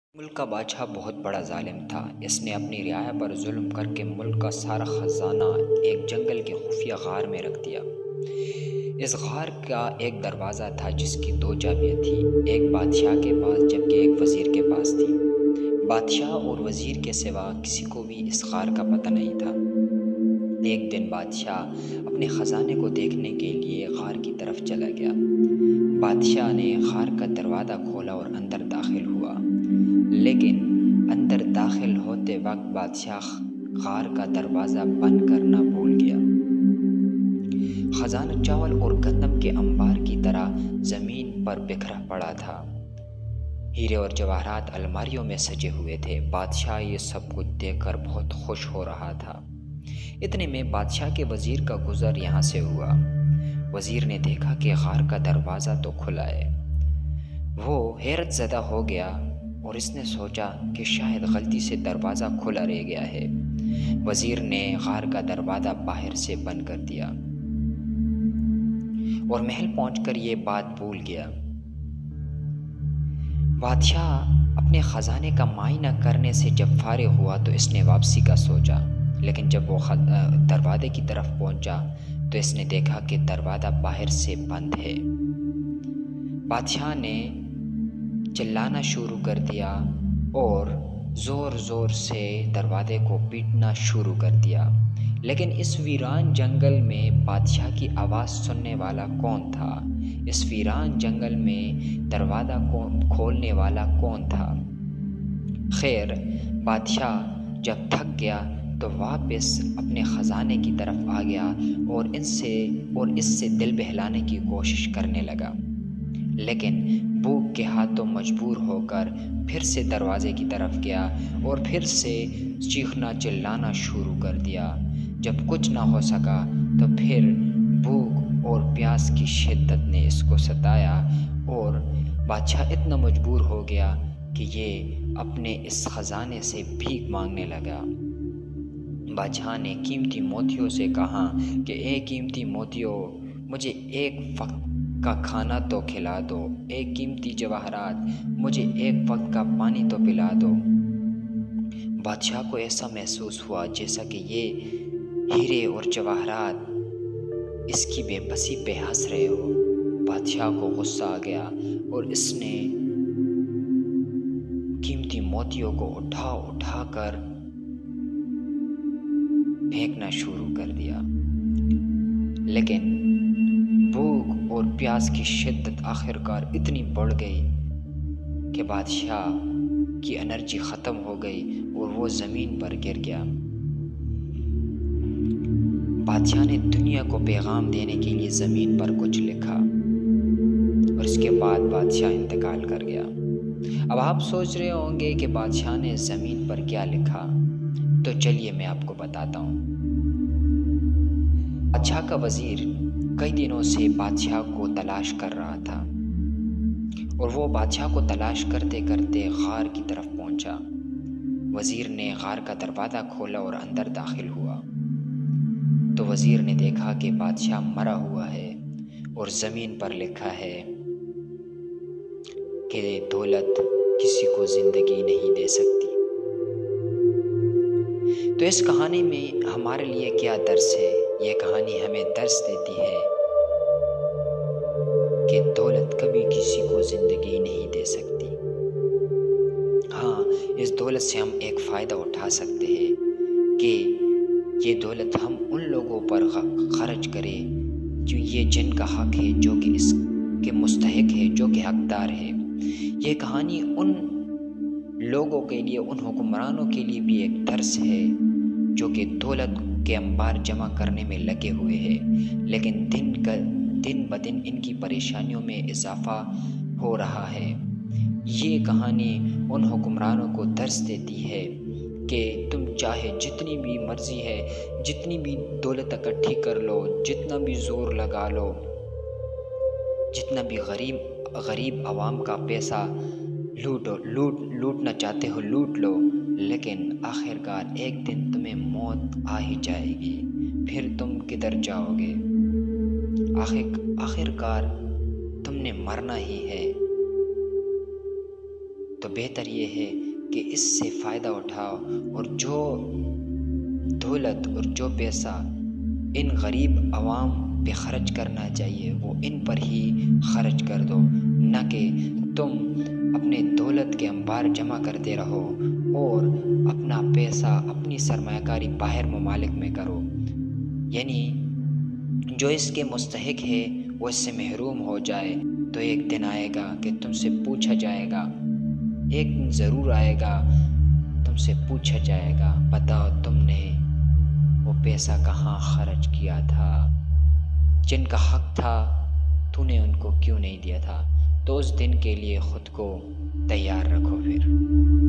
ملک کا بادشاہ بہت بڑا ظالم تھا۔ اس نے اپنی رعایا پر ظلم کر کے ملک کا سارا خزانہ ایک جنگل کے خفیہ غار میں رکھ دیا۔ اس غار کا ایک دروازہ تھا جس کی دو چابیاں تھیں، ایک بادشاہ کے پاس جبکہ ایک وزیر کے پاس تھی۔ بادشاہ اور وزیر کے سوا کسی کو بھی اس غار کا پتہ نہیں تھا۔ ایک دن بادشاہ اپنے خزانے کو دیکھنے کے لیے غار کی طرف چلا گیا۔ بادشاہ نے غار کا دروازہ کھولا اور اندر داخل ہوا، لیکن اندر داخل ہوتے وقت بادشاہ غار کا دروازہ بند کرنا بھول گیا۔ خزانہ چاول اور گندم کے انبار کی طرح زمین پر بکھرا پڑا تھا۔ ہیرے اور جواہرات الماریوں میں سجے ہوئے تھے۔ بادشاہ یہ سب کچھ دیکھ کر بہت خوش ہو رہا تھا۔ اتنے میں بادشاہ کے وزیر کا گزر یہاں سے ہوا۔ وزیر نے دیکھا کہ غار کا دروازہ تو کھلا ہے۔ وہ حیرت زدہ ہو گیا اور اس نے سوچا کہ شاید غلطی سے دروازہ کھلا رہ گیا ہے۔ وزیر نے غار کا دروازہ باہر سے بند کر دیا اور محل پہنچ کر یہ بات بھول گیا۔ بادشاہ اپنے خزانے کا معائنہ کرنے سے جب فارغ ہوا تو اس نے واپسی کا سوچا، لیکن جب وہ دروازے کی طرف پہنچا تو اس نے دیکھا کہ دروازہ باہر سے بند ہے۔ بادشاہ نے چلانا شروع کر دیا اور زور زور سے دروازے کو پیٹنا شروع کر دیا، لیکن اس ویران جنگل میں بادشاہ کی آواز سننے والا کون تھا؟ اس ویران جنگل میں دروازہ کھولنے والا کون تھا؟ خیر، بادشاہ جب تھک گیا تو واپس اپنے خزانے کی طرف آ گیا اور اس سے دل بہلانے کی کوشش کرنے لگا، لیکن بھوک کے ہاتھوں مجبور ہو کر پھر سے دروازے کی طرف گیا اور پھر سے چیخنا چلانا شروع کر دیا۔ جب کچھ نہ ہو سکا تو پھر بھوک اور پیاس کی شدت نے اس کو ستایا اور بادشاہ اتنا مجبور ہو گیا کہ یہ اپنے اس خزانے سے بھیک مانگنے لگا۔ بادشاہ نے قیمتی موتیوں سے کہا کہ اے قیمتی موتیوں، مجھے ایک وقت کا کھانا تو کھلا دو، اے قیمتی جواہرات، مجھے ایک وقت کا پانی تو پلا دو۔ بادشاہ کو ایسا محسوس ہوا جیسا کہ یہ ہیرے اور جواہرات اس کی بے بسی پہ ہنس رہے ہو۔ بادشاہ کو غصہ آ گیا اور اس نے قیمتی موتیوں کو اٹھا کر پھینکنا شروع کر دیا، لیکن بھوک اور پیاس کی شدت آخرکار اتنی بڑھ گئی کہ بادشاہ کی انرجی ختم ہو گئی اور وہ زمین پر گر گیا۔ بادشاہ نے دنیا کو پیغام دینے کے لیے زمین پر کچھ لکھا اور اس کے بعد بادشاہ انتقال کر گیا۔ اب آپ سوچ رہے ہوں گے کہ بادشاہ نے زمین پر کیا لکھا، تو چلیے میں آپ کو بتاتا ہوں۔ بادشاہ کا وزیر کئی دنوں سے بادشاہ کو تلاش کر رہا تھا اور وہ بادشاہ کو تلاش کرتے کرتے غار کی طرف پہنچا۔ وزیر نے غار کا دروازہ کھولا اور اندر داخل ہوا تو وزیر نے دیکھا کہ بادشاہ مرا ہوا ہے اور زمین پر لکھا ہے کہ دولت کسی کو زندگی نہیں دے سکتی۔ تو اس کہانی میں ہمارے لیے کیا درس ہے؟ یہ کہانی ہمیں درس دیتی ہے کہ دولت کبھی کسی کو زندگی نہیں دے سکتی۔ ہاں، اس دولت سے ہم ایک فائدہ اٹھا سکتے ہیں کہ یہ دولت ہم ان لوگوں پر خرچ کریں جو یہ جن کا حق ہے، جو کہ اس کے مستحق ہے، جو کہ حقدار ہے۔ یہ کہانی ان لوگوں کے لیے، ان حکمرانوں کے لیے بھی ایک درس ہے جو کہ دولت کے انبار جمع کرنے میں لگے ہوئے ہیں، لیکن دن بدن ان کی پریشانیوں میں اضافہ ہو رہا ہے۔ یہ کہانی ان حکمرانوں کو درس دیتی ہے کہ تم چاہے جتنی بھی مرضی ہے، جتنی بھی دولت اکٹھی کر لو، جتنا بھی زور لگا لو، جتنا بھی غریب عوام کا پیسہ لوٹنا چاہتے ہو لوٹ لو، لیکن آخرکار ایک دن تمہیں موت آ ہی جائے گی۔ پھر تم کدھر جاؤ گے؟ آخرکار تم نے مرنا ہی ہے۔ تو بہتر یہ ہے کہ اس سے فائدہ اٹھاؤ اور جو دولت اور جو پیسہ ان غریب عوام پہ خرچ کرنا چاہیے وہ ان پر ہی خرچ کر دو، نہ کہ تم اپنے دولت کے انبار جمع کرتے رہو اور اپنا پیسہ اپنی سرمایہ کاری باہر ممالک میں کرو۔ یعنی جو اس کے مستحق ہے وہ اس سے محروم ہو جائے تو ایک دن آئے گا کہ تم سے پوچھا جائے گا، ایک دن ضرور آئے گا تم سے پوچھا جائے گا، بتاؤ تم نے وہ پیسہ کہاں خرچ کیا تھا، جن کا حق تھا تو نے ان کو کیوں نہیں دیا تھا۔ تو اس دن کے لیے خود کو تیار رکھو پھر۔